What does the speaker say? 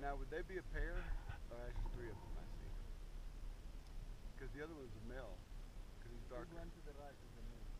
Now, would they be a pair? Or that's just three of them, I see. Because the other one's a male. Because he's darker. The one to the right is the male.